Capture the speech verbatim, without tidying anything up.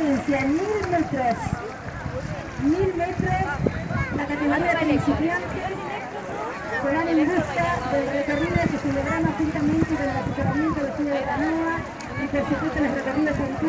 distancia, mil metros. Mil metros, la categoría de principiantes serán en busca del recorrido que celebramos juntamente con el asesoramiento de Ciudad de Canoa y por supuesto los recorridos en